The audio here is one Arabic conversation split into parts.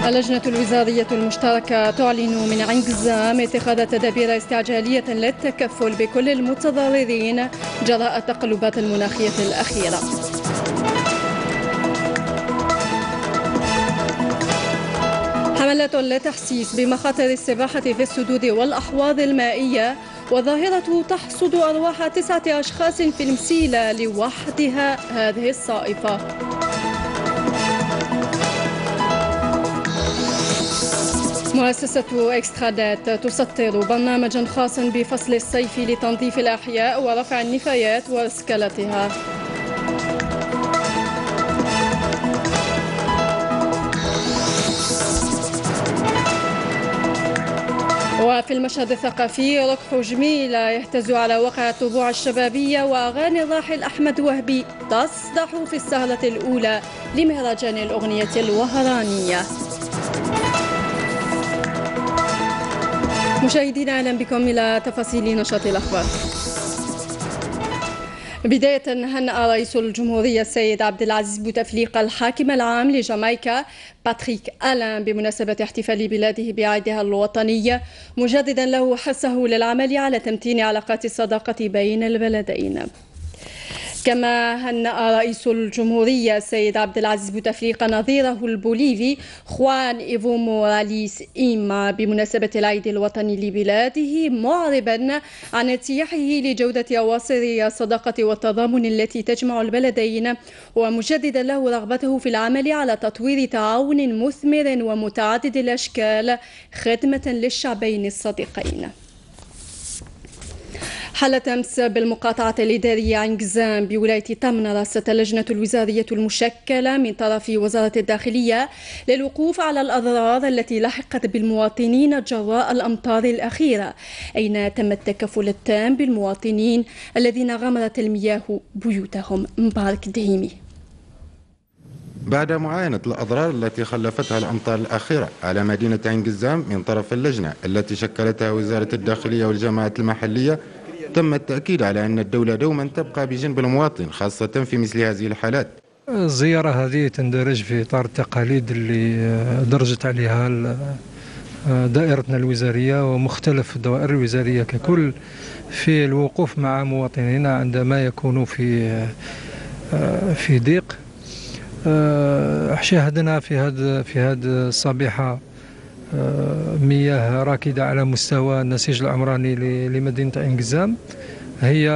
اللجنة الوزارية المشتركة تعلن من عنقزام اتخاذ تدابير استعجالية للتكفل بكل المتضررين جراء التقلبات المناخية الأخيرة. حملات للتحسيس بمخاطر السباحة في السدود والأحواض المائية، وظاهرة تحصد أرواح 9 أشخاص في المسيلة لوحدها هذه الصائفة. مؤسسة إكسترادات تسطر برنامجا خاصا بفصل الصيف لتنظيف الأحياء ورفع النفايات وإسكالتها. وفي المشهد الثقافي ركح جميلة يهتز على وقع الطبوع الشبابية، وأغاني الراحل أحمد وهبي تصدح في السهرة الأولى لمهرجان الأغنية الوهرانية. مشاهدينا أهلا بكم إلى تفاصيل نشاط الأخبار. بداية هنأ رئيس الجمهورية السيد عبد العزيز بوتفليقة الحاكم العام لجامايكا باتريك آلان بمناسبة احتفال بلاده بعيدها الوطني، مجددا له حثه للعمل على تمتين علاقات الصداقة بين البلدين. كما هنأ رئيس الجمهورية السيد عبد العزيز بوتفليقة نظيره البوليفي خوان إيفو موراليس إيما بمناسبة العيد الوطني لبلاده، معربا عن ارتياحه لجودة أواصر الصداقة والتضامن التي تجمع البلدين، ومجددا له رغبته في العمل على تطوير تعاون مثمر ومتعدد الأشكال خدمة للشعبين الصديقين. حلت أمس بالمقاطعة الإدارية عنقزام بولاية تمنراسة اللجنة الوزارية المشكلة من طرف وزارة الداخلية للوقوف على الأضرار التي لحقت بالمواطنين جراء الأمطار الأخيرة، أين تم التكفل التام بالمواطنين الذين غمرت المياه بيوتهم. مبارك دهيمي. بعد معاينة الأضرار التي خلفتها الأمطار الأخيرة على مدينة عنقزام من طرف اللجنة التي شكلتها وزارة الداخلية والجماعات المحلية، تم التأكيد على أن الدولة دوما تبقى بجنب المواطن خاصة في مثل هذه الحالات. الزيارة هذه تندرج في إطار التقاليد اللي درجت عليها دائرتنا الوزارية ومختلف الدوائر الوزارية ككل في الوقوف مع مواطنينا عندما يكونوا في ضيق. شاهدنا في هذه الصبيحة مياه راكدة على مستوى النسيج العمراني لمدينة عنقزام. هي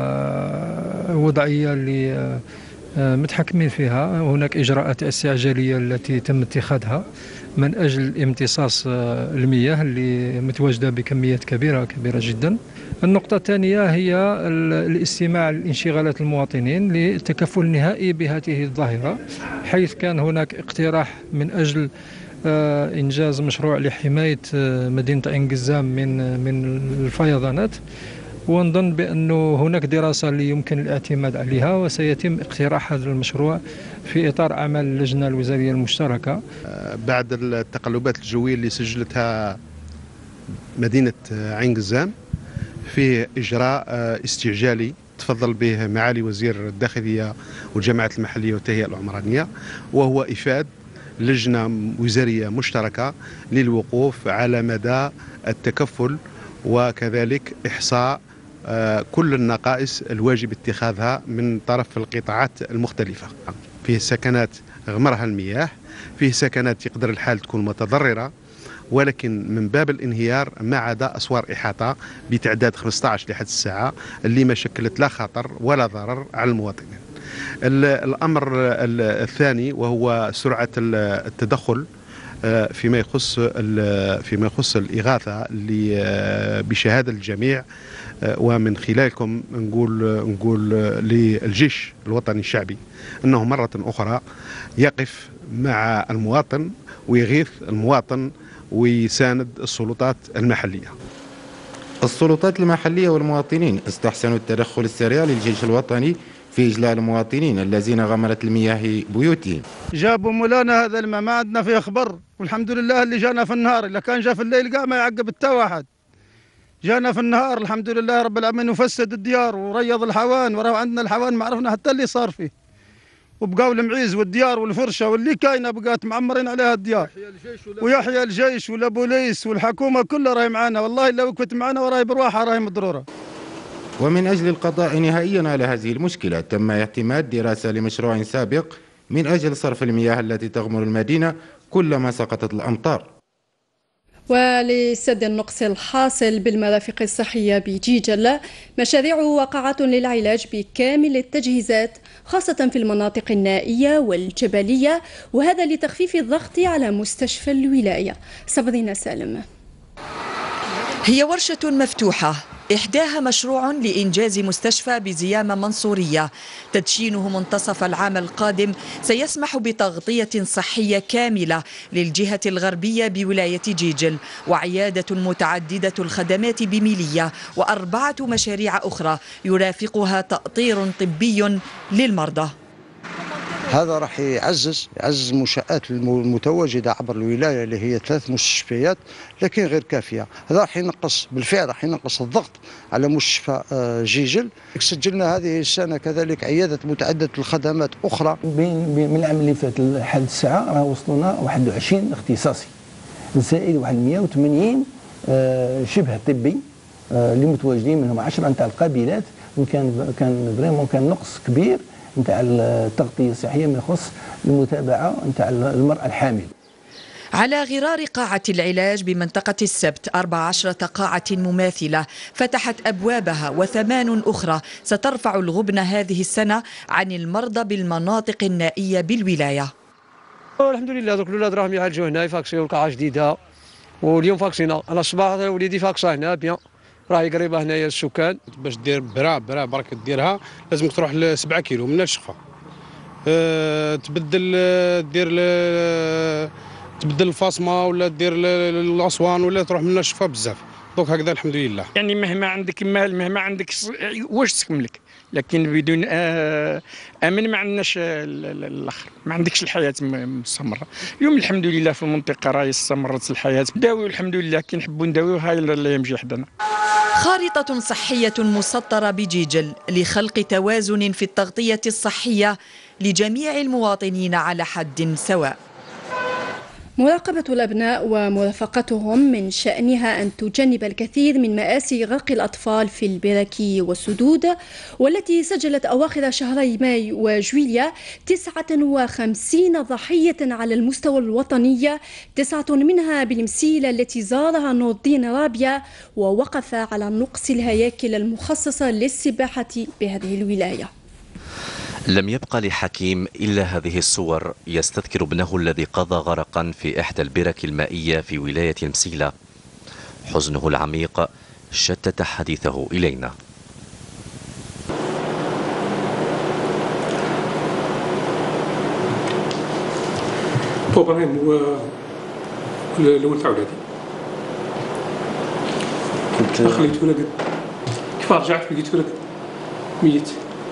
وضعية اللي متحكمين فيها. هناك إجراءات استعجالية التي تم اتخاذها من أجل امتصاص المياه اللي متواجدة بكميات كبيرة جدا. النقطة الثانية هي الاستماع لانشغالات المواطنين للتكفل النهائي بهذه الظاهرة، حيث كان هناك اقتراح من أجل إنجاز مشروع لحماية مدينة عنقزام من الفيضانات، ونظن بأنه هناك دراسة اللي يمكن الاعتماد عليها، وسيتم اقتراح هذا المشروع في إطار أعمال اللجنة الوزارية المشتركة. بعد التقلبات الجوية اللي سجلتها مدينة عنقزام فيه إجراء استعجالي تفضل به معالي وزير الداخلية والجماعات المحلية والتهيئة العمرانية، وهو إفاد لجنة وزارية مشتركة للوقوف على مدى التكفل وكذلك إحصاء كل النقائص الواجب اتخاذها من طرف القطاعات المختلفة. فيه سكنات غمرها المياه، فيه سكنات يقدر الحال تكون متضررة، ولكن من باب الانهيار ما عدا أسوار إحاطة بتعداد 15 لحد الساعة اللي ما شكلت لا خطر ولا ضرر على المواطنين. الأمر الثاني وهو سرعة التدخل فيما يخص الإغاثة بشهادة الجميع، ومن خلالكم نقول للجيش الوطني الشعبي أنه مرة أخرى يقف مع المواطن ويغيث المواطن ويساند السلطات المحلية. السلطات المحلية والمواطنين استحسنوا التدخل السريع للجيش الوطني في إجلاء المواطنين الذين غمرت المياه بيوتهم. جابوا مولانا هذا الماء ما عندنا فيه خبر، والحمد لله اللي جانا في النهار، إلا كان جاء في الليل قام ما يعقب التا واحد. جانا في النهار الحمد لله رب العالمين، وفسد الديار وريض الحوان، وراه عندنا الحوان ما عرفنا حتى اللي صار فيه، وبقاو المعيز والديار والفرشه واللي كاينه بقات معمرين عليها الديار. ويحيى الجيش ولا بوليس والحكومه كلها راهي معانا، والله لو كنت معانا وراهي برواحها راهي مضروره. ومن أجل القضاء نهائيا على هذه المشكلة تم اعتماد دراسة لمشروع سابق من أجل صرف المياه التي تغمر المدينة كلما سقطت الأمطار. ولسد النقص الحاصل بالمرافق الصحية بجيجل مشاريع وقعات للعلاج بكامل التجهيزات خاصة في المناطق النائية والجبلية، وهذا لتخفيف الضغط على مستشفى الولاية. صبرنا سالم. هي ورشة مفتوحة إحداها مشروع لإنجاز مستشفى بزيامة منصورية تدشينه منتصف العام القادم سيسمح بتغطية صحية كاملة للجهة الغربية بولاية جيجل، وعيادة متعددة الخدمات بميلية، و4 مشاريع أخرى يرافقها تأطير طبي للمرضى. هذا راح يعزز المنشآت المتواجدة عبر الولاية اللي هي 3 مستشفيات لكن غير كافية. هذا راح ينقص بالفعل الضغط على مستشفى جيجل. سجلنا هذه السنة كذلك عيادة متعددة الخدمات أخرى. من العام اللي فات لحد الساعة راه وصلنا 21 اختصاصي زائد 180 شبه طبي اللي متواجدين، منهم 10 نتاع القابلات، وكان فريمون كان نقص كبير نتاع التغطية الصحية من يخص المتابعة نتاع المرأة الحامل. على غرار قاعة العلاج بمنطقة السبت 14 قاعة مماثلة فتحت أبوابها، و8 أخرى سترفع الغبن هذه السنة عن المرضى بالمناطق النائية بالولاية. الحمد لله دوك الولاد راهم يعالجوا هنا، يفاكسيو القاعة جديدة، واليوم فاكسينا. أنا الصباح وليدي فاكسا هنا بيان، راهي قريبه هنايا السكان. باش دير برا برك ديرها لازم تروح ل 7 كيلو من الشقفه، تبدل الفاصمه ولا دير الاسوان ولا تروح من الشقفه بزاف. دونك هكذا الحمد لله. يعني مهما عندك مال، مهما عندك واش تكملك، لكن بدون امن ما عندناش الاخر، ما عندكش الحياه مستمره. اليوم الحمد لله في المنطقه راهي استمرت الحياه، داوي الحمد لله كي نحبوا نداويو هاي اللي يمشي حدنا. خارطة صحية مسطرة بجيجل لخلق توازن في التغطية الصحية لجميع المواطنين على حد سواء. مراقبة الأبناء ومرافقتهم من شأنها أن تجنب الكثير من مآسي غرق الأطفال في البرك والسدود، والتي سجلت أواخر شهري ماي وجويليا 59 ضحية على المستوى الوطني، 9 منها بالمسيلة التي زارها نور الدين رابية، ووقف على نقص الهياكل المخصصة للسباحة بهذه الولاية. لم يبقى لحكيم إلا هذه الصور يستذكر ابنه الذي قضى غرقا في إحدى البرك المائية في ولاية مسيلة. حزنه العميق شتت حديثه إلينا. إبراهيم هو الأول تاع ولادي، كنت خليته لك كيف رجعت لقيته لك ميت.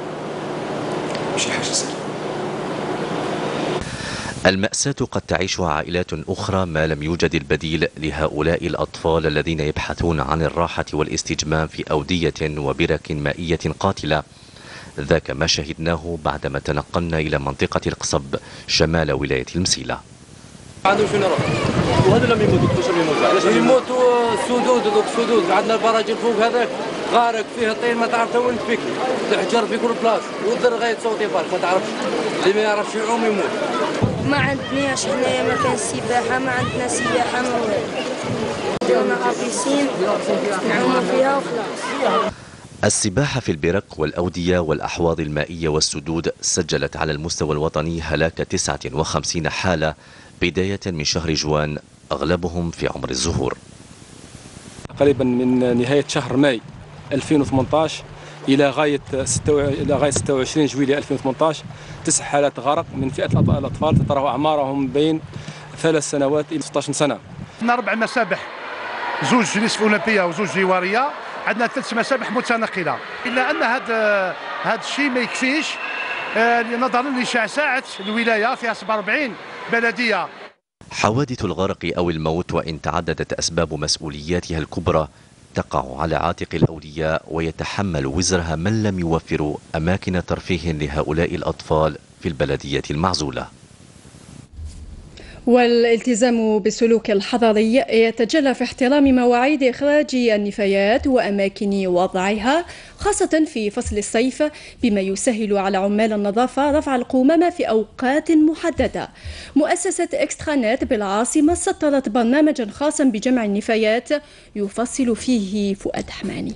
المأساة قد تعيشها عائلات أخرى ما لم يوجد البديل لهؤلاء الأطفال الذين يبحثون عن الراحة والاستجمام في أودية وبرك مائية قاتلة. ذاك ما شهدناه بعدما تنقلنا إلى منطقة القصب شمال ولاية المسيلة. عندهم فين يروح؟ وهذا لم يموت، كلش لم يموت. علاش يموتوا السدود؟ دوك السدود عندنا البراجل فوق هذاك غارق فيه الطين، ما تعرف وين تفكر، الحجر في كل بلاصه، والدر غيتصوتي برك ما تعرفش، اللي ما يعرفش يعوم يموت. ما عندناش حنايا مكان سباحه، ما عندنا سياحه، ما والو. ديرنا ابيسين نعوموا فيها وخلاص. السباحة في البرك والأودية والأحواض المائية والسدود سجلت على المستوى الوطني هلاك 59 حالة بداية من شهر جوان، أغلبهم في عمر الزهور. قريبا من نهاية شهر ماي 2018 إلى غاية 26 جويلية 2018 9 حالات غرق من فئة الأطفال تتراوح أعمارهم بين 3 سنوات إلى 16 سنة. عندنا 4 مسابح، 2 نصف أولمبية و2 جوارية، عندنا 3 مسابح متنقلة، إلا أن هذا الشيء ما يكفيش نظرا لشعسعة الولاية فيها 47 بلدية. حوادث الغرق أو الموت وإن تعددت أسباب مسؤولياتها الكبرى تقع على عاتق الأولياء، ويتحمل وزرها من لم يوفروا أماكن ترفيه لهؤلاء الأطفال في البلدية المعزولة. والالتزام بالسلوك الحضري يتجلى في احترام مواعيد إخراج النفايات وأماكن وضعها خاصة في فصل الصيف، بما يسهل على عمال النظافة رفع القمامة في أوقات محددة. مؤسسة إكسترانت بالعاصمة سطرت برنامجا خاصا بجمع النفايات يفصل فيه فؤاد حماني.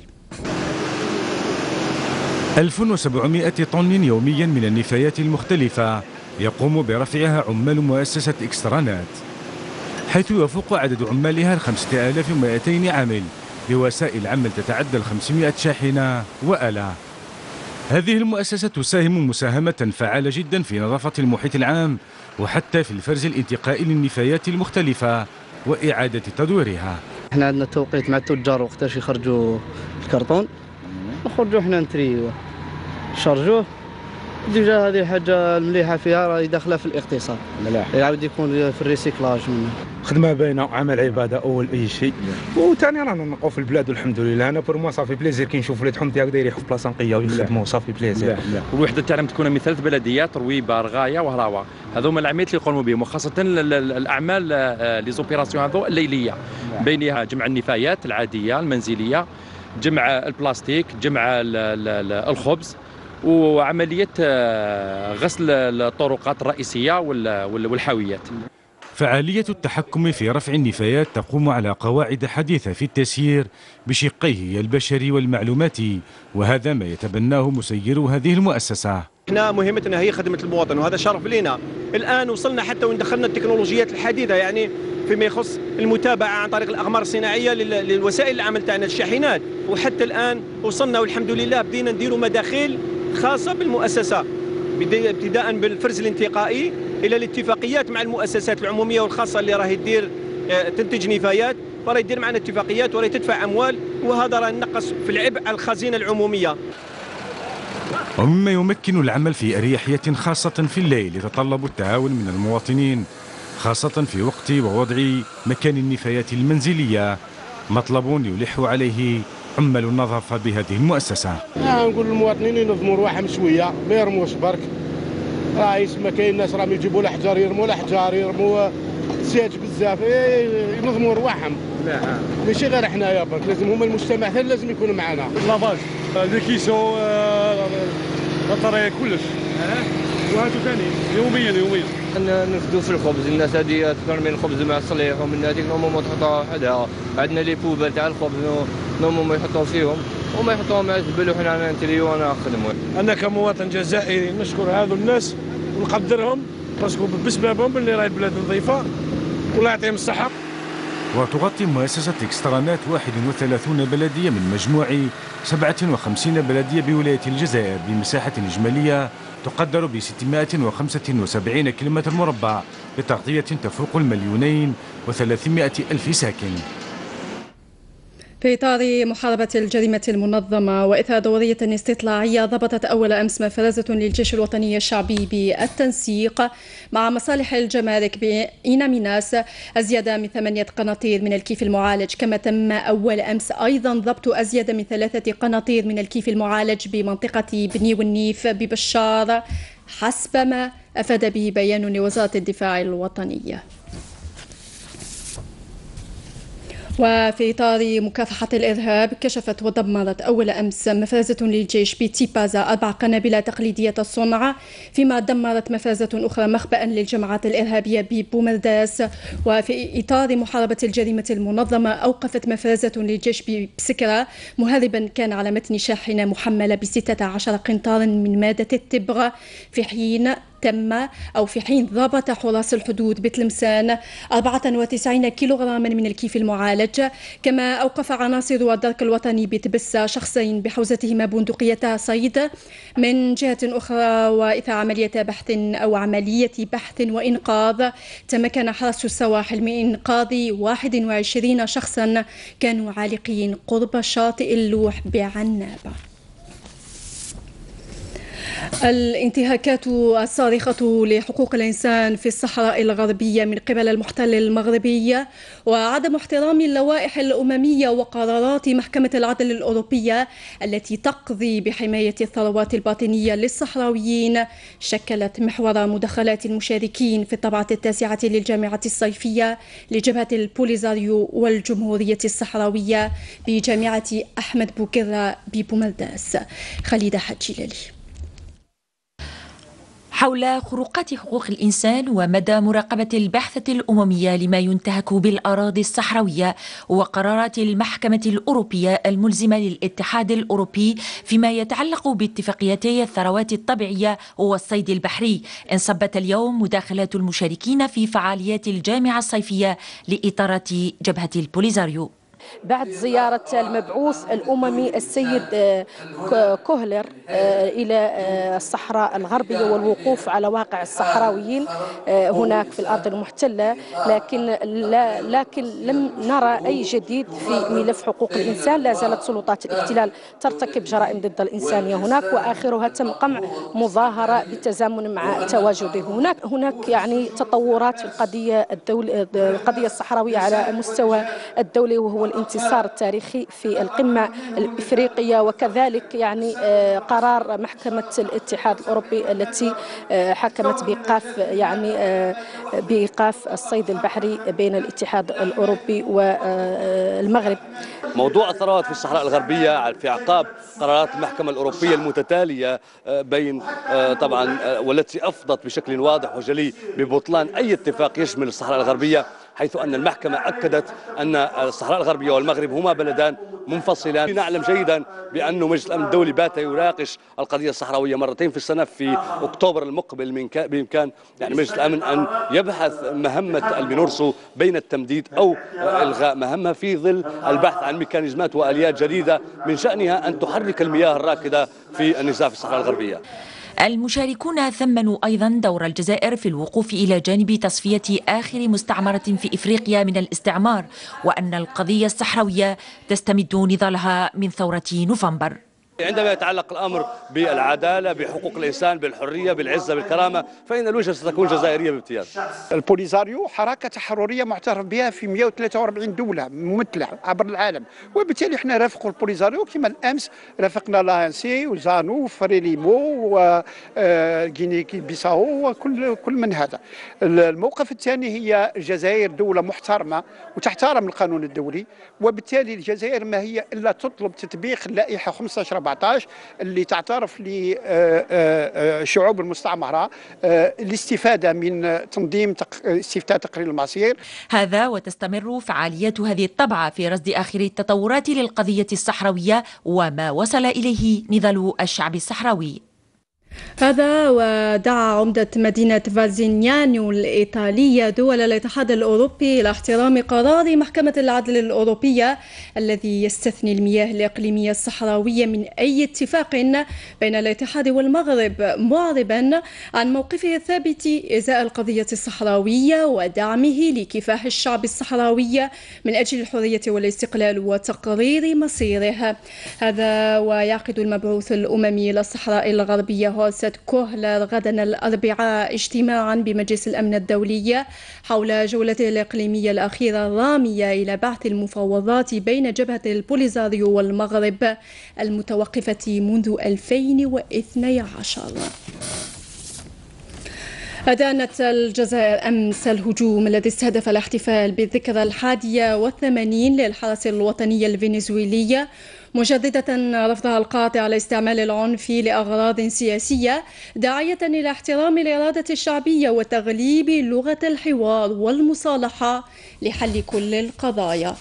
1700 طن يوميا من النفايات المختلفة يقوم برفعها عمال مؤسسة إكسترانات، حيث يفوق عدد عمالها 5200 عامل بوسائل عمل تتعدى 500 شاحنة وآلة. هذه المؤسسة تساهم مساهمة فعالة جدا في نظافة المحيط العام وحتى في الفرز الانتقائي للنفايات المختلفة وإعادة تدويرها. احنا عندنا توقيت مع التجار وقتاش يخرجوا الكرتون نخرجوا احنا نتريوه نشارجوه. ديجا هذه الحاجه المليحه فيها راهي داخله في الاقتصاد، يعاود يكون في الريسيكلاج منه. خدمه باينه، عمل عباده اول اي شيء، وثاني رانا نلقاو في البلاد والحمد لله. انا بور موا صافي بليزير كي نشوف ولاد تاعك دايرين في بلاصه نقيه ويخدموا صافي بليزير. والوحده تاعنا تكون مثل بلديات رويبه رغايه وهراوه، هذوما العمليات اللي يقوموا بهم، وخاصه الاعمال لي زوبيراسيون هذو الليليه، بينها جمع النفايات العاديه المنزليه، جمع البلاستيك، جمع الخبز، وعملية غسل الطرقات الرئيسية والحاويات. فعالية التحكم في رفع النفايات تقوم على قواعد حديثة في التسيير بشقيه البشري والمعلوماتي، وهذا ما يتبناه مسيرو هذه المؤسسة. احنا مهمتنا هي خدمة المواطن، وهذا شرف لنا. الآن وصلنا حتى وين دخلنا التكنولوجيات الحديثة، يعني فيما يخص المتابعة عن طريق الأقمار الصناعية للوسائل العمل تاعنا الشاحنات، وحتى الآن وصلنا والحمد لله بدينا نديروا مداخيل خاصة بالمؤسسة، ابتداء بالفرز الانتقائي إلى الاتفاقيات مع المؤسسات العمومية والخاصة اللي راهي تدير تنتج نفايات، وراهي تدير معنا اتفاقيات وراهي تدفع أموال، وهذا راه نقص في العبء على الخزينة العمومية. ومما يمكن العمل في أريحية خاصة في الليل يتطلب التعاون من المواطنين، خاصة في وقت ووضع مكان النفايات المنزلية، مطلب يلح عليه عمال النظافة بهذه المؤسسة. نقول للمواطنين ينظموا رواحهم شوية، ما يرموش برك، راه يسمى كاين ناس راهم يجيبوا الأحجار يرموا الأحجار، يرموا السياج بزاف، ينظموا رواحهم. ماشي غير حنايا برك، لازم هما المجتمع ثاني لازم يكونوا معنا. لافاج، لي كيسو، بطارية كلش. وهاتو ثاني يوميا. نفدوا في الخبز، الناس هذه ترمي الخبز مع الصليح، ومن هذيك نورمالمون تحطها وحدها. عندنا لي بوبال تاع الخبز نورمالمون يحطوا فيهم وما يحطوهم مع الزبل، وحنا عندنا نتريو ونخدموا. انا كمواطن جزائري نشكر هذو الناس ونقدرهم، باسكو بسببهم اللي راهي البلاد نظيفه، والله يعطيهم الصحه. وتغطي مؤسسة إكسترانات 31 بلدية من مجموع 57 بلدية بولاية الجزائر بمساحة إجمالية تقدر ب 675 كيلومتر مربع، بتغطية تفوق 1,300,000 ساكن. في إطار محاربة الجريمة المنظمة وإثر دورية استطلاعية، ضبطت أول أمس مفرزة للجيش الوطني الشعبي بالتنسيق مع مصالح الجمارك بإيناميناس أزيد من 8 قناطير من الكيف المعالج، كما تم أول أمس أيضا ضبط أزيد من 3 قناطير من الكيف المعالج بمنطقة بني والنيف ببشار، حسب ما أفاد به بيان لوزارة الدفاع الوطنية. وفي إطار مكافحة الإرهاب، كشفت ودمرت أول أمس مفازة للجيش بتيبازا 4 قنابل تقليدية الصنع، فيما دمرت مفازة أخرى مخبأ للجماعات الإرهابية ببومرداس. وفي إطار محاربة الجريمة المنظمة، أوقفت مفازة للجيش بسكرة مهربا كان على متن شاحنة محملة ب16 قنطارا من مادة التبغ، في حين ضبط حراس الحدود بتلمسان 94 كيلوغراما من الكيف المعالج. كما أوقف عناصر الدرك الوطني بتبسة شخصين بحوزتهما بندقية صيد. من جهة أخرى، وإثر عملية بحث وإنقاذ، تمكن حرس السواحل من إنقاذ 21 شخصا كانوا عالقين قرب شاطئ اللوح بعنابة. الانتهاكات الصارخة لحقوق الإنسان في الصحراء الغربية من قبل المحتل المغربي وعدم احترام اللوائح الأممية وقرارات محكمة العدل الأوروبية التي تقضي بحماية الثروات الباطنية للصحراويين شكلت محور مداخلات المشاركين في الطبعة 9 للجامعة الصيفية لجبهة البوليزاريو والجمهورية الصحراوية بجامعة أحمد بوكرة ببوملداس. خالدة حجيلالي. حول خروقات حقوق الإنسان ومدى مراقبة البعثة الأممية لما ينتهك بالأراضي الصحراوية وقرارات المحكمة الأوروبية الملزمة للاتحاد الأوروبي فيما يتعلق باتفاقيتي الثروات الطبيعية والصيد البحري، انصبت اليوم مداخلات المشاركين في فعاليات الجامعة الصيفية لإطارة جبهة البوليزاريو. بعد زيارة المبعوث الأممي السيد كوهلر إلى الصحراء الغربية والوقوف على واقع الصحراويين هناك في الأرض المحتلة، لكن لم نرى أي جديد في ملف حقوق الإنسان. لا زالت سلطات الاحتلال ترتكب جرائم ضد الإنسانية هناك، وآخرها تم قمع مظاهرة بالتزامن مع تواجده هناك يعني تطورات في القضية الصحراوية على المستوى الدولي، وهو الانتصار التاريخي في القمة الإفريقية، وكذلك يعني قرار محكمة الاتحاد الأوروبي التي حكمت بإيقاف الصيد البحري بين الاتحاد الأوروبي والمغرب. موضوع الثروات في الصحراء الغربية في أعقاب قرارات المحكمة الأوروبية المتتالية بين طبعا والتي أفضت بشكل واضح وجلي ببطلان أي اتفاق يشمل الصحراء الغربية، حيث أن المحكمة أكدت أن الصحراء الغربية والمغرب هما بلدان منفصلان. نعلم جيدا بأن مجلس الأمن الدولي بات يناقش القضية الصحراوية مرتين في السنة. في أكتوبر المقبل بإمكان يعني مجلس الأمن أن يبحث مهمة المينورسو بين التمديد أو إلغاء مهمة في ظل البحث عن ميكانيزمات وآليات جديدة من شأنها أن تحرك المياه الراكدة في النزاع في الصحراء الغربية. المشاركون ثمنوا أيضا دور الجزائر في الوقوف إلى جانب تصفية آخر مستعمرة في إفريقيا من الاستعمار، وأن القضية الصحراوية تستمد نضالها من ثورة نوفمبر. عندما يتعلق الأمر بالعدالة، بحقوق الإنسان، بالحرية، بالعزة، بالكرامة، فإن الوجهة ستكون جزائرية بامتياز. البوليزاريو حركة تحررية معترف بها في 143 دولة ممثلة عبر العالم، وبالتالي احنا رافقوا البوليزاريو كما الأمس رافقنا لانسي وزانو وفريليمو وغيني بيساو وكل من هذا. الموقف الثاني هي الجزائر دولة محترمة وتحترم القانون الدولي، وبالتالي الجزائر ما هي إلا تطلب تطبيق اللائحة 15/14 اللي تعترف لشعوب المستعمرة الاستفادة من تنظيم استفتاء تقرير المصير. هذا وتستمر فعاليات هذه الطبعة في رصد آخر التطورات للقضية الصحراوية وما وصل إليه نضال الشعب الصحراوي. هذا ودعا عمدة مدينة فازينيانو الإيطالية دول الاتحاد الأوروبي إلى احترام قرار محكمة العدل الأوروبية الذي يستثني المياه الإقليمية الصحراوية من أي اتفاق بين الاتحاد والمغرب، معربا عن موقفه الثابت إزاء القضية الصحراوية ودعمه لكفاح الشعب الصحراوي من أجل الحرية والاستقلال وتقرير مصيره. هذا ويعقد المبعوث الأممي للصحراء الغربية هوسة كوهلر غدا الأربعاء اجتماعا بمجلس الأمن الدولي حول جولته الإقليمية الأخيرة الرامية إلى بعث المفاوضات بين جبهة البوليزاريو والمغرب المتوقفة منذ 2012. أدانت الجزائر أمس الهجوم الذي استهدف الاحتفال بالذكرى 81 للحرس الوطني الفنزويلي، مجددة رفضها القاطع على استعمال العنف لأغراض سياسية، داعية إلى احترام الإرادة الشعبية وتغليب لغة الحوار والمصالحة لحل كل القضايا.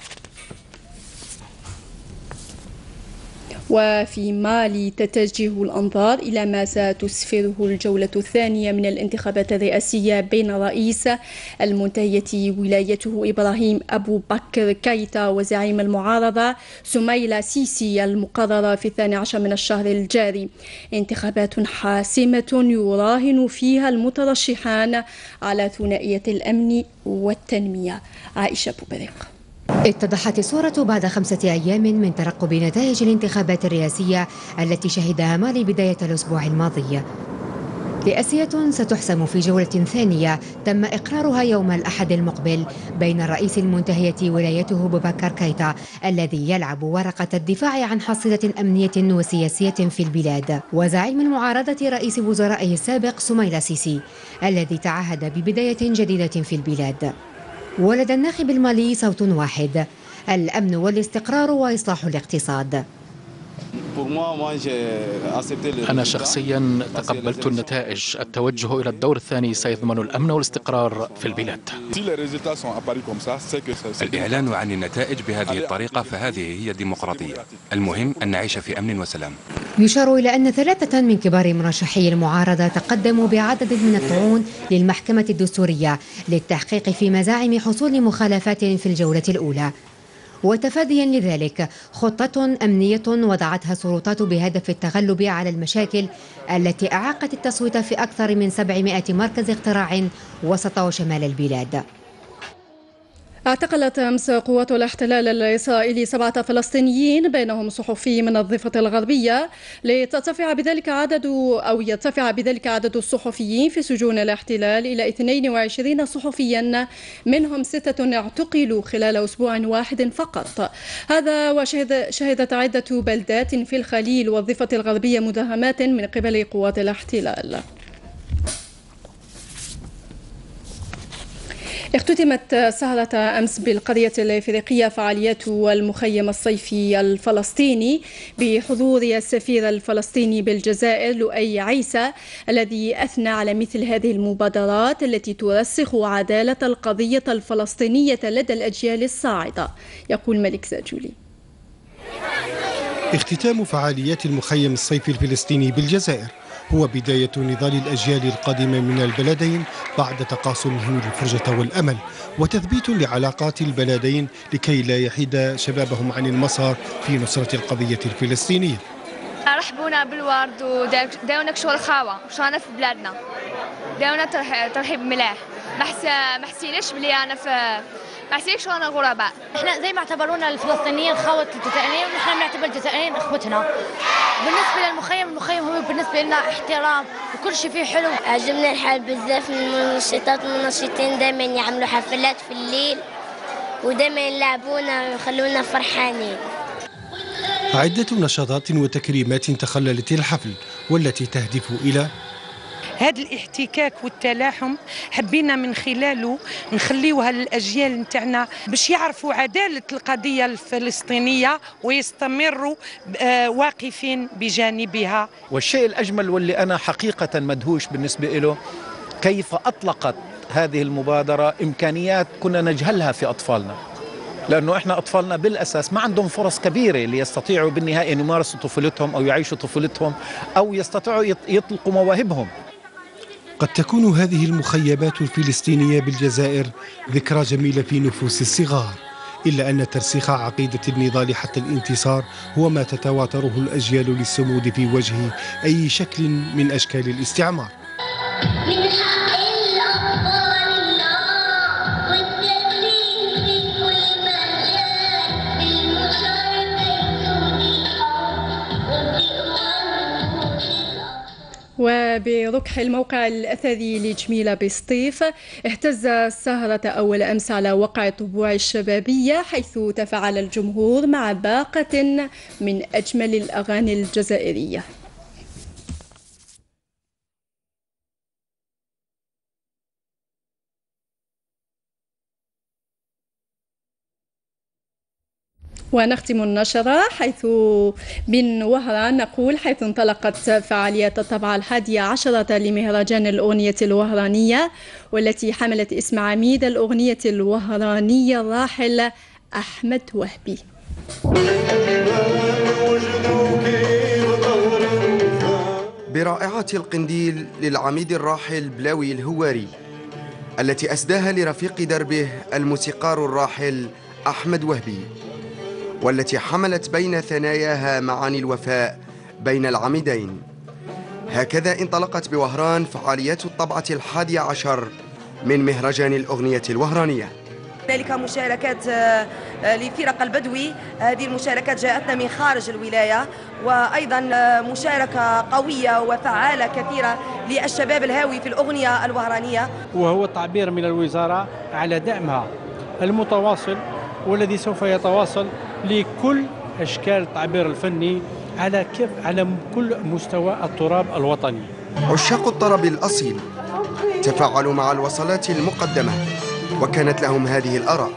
وفي مالي تتجه الأنظار إلى ما ستسفره الجولة الثانية من الانتخابات الرئاسية بين رئيس المنتهية ولايته إبراهيم أبو بكر كايتا وزعيم المعارضة سميلة سيسي المقررة في 12 من الشهر الجاري. انتخابات حاسمة يراهن فيها المترشحان على ثنائية الأمن والتنمية. عائشة بوبريق. اتضحت الصورة بعد 5 أيام من ترقب نتائج الانتخابات الرئاسية التي شهدها مالي بداية الأسبوع الماضي. رئاسية ستحسم في جولة ثانية تم إقرارها يوم الأحد المقبل بين الرئيس المنتهية ولايته بوبكار كايتا الذي يلعب ورقة الدفاع عن حصيلة أمنية وسياسية في البلاد، وزعيم المعارضة رئيس وزرائه السابق سميلة سيسي الذي تعهد ببداية جديدة في البلاد. ولدى الناخب المالي صوت واحد: الأمن والاستقرار وإصلاح الاقتصاد. أنا شخصيا تقبلت النتائج. التوجه إلى الدور الثاني سيضمن الأمن والاستقرار في البلاد. الإعلان عن النتائج بهذه الطريقة فهذه هي الديمقراطية. المهم أن نعيش في أمن وسلام. يشار إلى أن 3 من كبار مرشحي المعارضة تقدموا بعدد من الطعون للمحكمة الدستورية للتحقيق في مزاعم حصول مخالفات في الجولة الأولى، وتفاديا لذلك خطة أمنية وضعتها السلطات بهدف التغلب على المشاكل التي أعاقت التصويت في أكثر من 700 مركز اقتراع وسط وشمال البلاد. اعتقلت أمس قوات الاحتلال الإسرائيلي 7 فلسطينيين بينهم صحفي من الضفة الغربية يرتفع بذلك عدد الصحفيين في سجون الاحتلال إلى 22 صحفيا، منهم 6 اعتقلوا خلال أسبوع واحد فقط. هذا وشهدت عدة بلدات في الخليل والضفة الغربية مداهمات من قبل قوات الاحتلال. اختتمت سهرة أمس بالقرية الإفريقية فعاليات المخيم الصيفي الفلسطيني بحضور السفير الفلسطيني بالجزائر لؤي عيسى، الذي أثنى على مثل هذه المبادرات التي ترسخ عدالة القضية الفلسطينية لدى الأجيال الصاعدة. يقول ملك زاجولي. اختتام فعاليات المخيم الصيفي الفلسطيني بالجزائر هو بداية نضال الأجيال القادمة من البلدين بعد تقاسمهم الفرجة والأمل، وتثبيت لعلاقات البلدين لكي لا يحيد شبابهم عن المسار في نصرة القضية الفلسطينية. رحبونا بالورد وداونا شغل خاوة وشانا في بلادنا، داونا ترحيب ملاح. ما حسيناش بلي أنا ما حسيناش أنا غرباء. احنا زي ما اعتبرونا الفلسطينيين خوة الجزائريين، ونحن بنعتبر الجزائريين اخوتنا. بالنسبة للمخيم، المخيم هو بالنسبة لنا احترام وكل شيء فيه حلو. عجبنا الحال بزاف من المنشطات والمنشطين دائما يعملوا حفلات في الليل ودائما يلعبونا ويخلونا فرحانين. عدة نشاطات وتكريمات تخللت الحفل والتي تهدف إلى هذا الاحتكاك والتلاحم. حبينا من خلاله نخليوها للأجيال نتاعنا باش يعرفوا عدالة القضية الفلسطينية ويستمروا واقفين بجانبها. والشيء الأجمل واللي أنا حقيقة مدهوش بالنسبة له كيف أطلقت هذه المبادرة إمكانيات كنا نجهلها في أطفالنا، لأنه إحنا أطفالنا بالأساس ما عندهم فرص كبيرة ليستطيعوا بالنهاية أن يمارسوا طفولتهم أو يعيشوا طفولتهم أو يستطيعوا يطلقوا مواهبهم. قد تكون هذه المخيمات الفلسطينية بالجزائر ذكرى جميلة في نفوس الصغار، إلا أن ترسيخ عقيدة النضال حتى الانتصار هو ما تتواتره الأجيال للصمود في وجه أي شكل من أشكال الاستعمار. وبركح الموقع الأثري لجميلة بسطيف اهتز السهرة أول أمس على وقع طبوع الشبابية، حيث تفاعل الجمهور مع باقة من أجمل الأغاني الجزائرية. ونختم النشرة حيث من وهران نقول حيث انطلقت فعاليات الطبعة 11 لمهرجان الأغنية الوهرانية، والتي حملت اسم عميد الأغنية الوهرانية الراحل أحمد وهبي. برائعة القنديل للعميد الراحل بلاوي الهواري التي أسداها لرفيق دربه الموسيقار الراحل أحمد وهبي، والتي حملت بين ثناياها معاني الوفاء بين العميدين. هكذا انطلقت بوهران فعاليات الطبعة 11 من مهرجان الأغنية الوهرانية. هنالك مشاركات لفرق البدوي. هذه المشاركات جاءتنا من خارج الولاية، وأيضا مشاركة قوية وفعالة كثيرة للشباب الهاوي في الأغنية الوهرانية. وهو التعبير من الوزارة على دعمها المتواصل والذي سوف يتواصل لكل أشكال التعبير الفني على كل مستوى التراب الوطني. عشاق الطرب الأصيل تفاعلوا مع الوصلات المقدمة وكانت لهم هذه الآراء.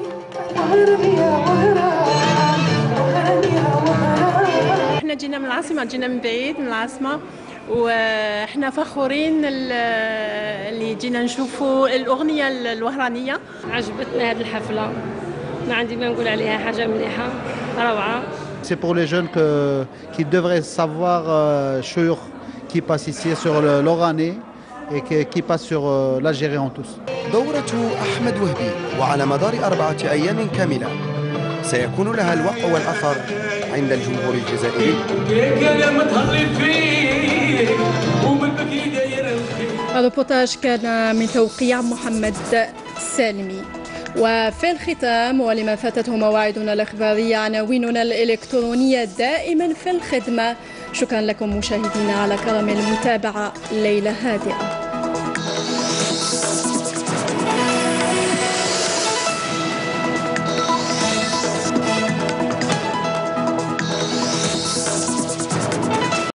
احنا جينا من العاصمة، جينا من بعيد من العاصمة، واحنا فخورين اللي جينا نشوفوا الأغنية الوهرانية. عجبتنا هذه الحفلة، ما عندي ما نقول عليها، حاجة مليحة روعة. C'est pour les jeunes qui devraient savoir sur qui passe ici sur l'Oranais et qui passe sur l'Algérie en tous. دورة أحمد وهبي وعلى مدار 4 أيام كاملة سيكون لها الوقع والأثر عند الجمهور الجزائري. الريبورتاج كان من توقيع محمد سالمي. وفي الختام ولمن فاتته مواعيدنا الإخبارية عناويننا الإلكترونية دائما في الخدمة. شكرا لكم مشاهدينا على كرم المتابعة. ليلة هادئة.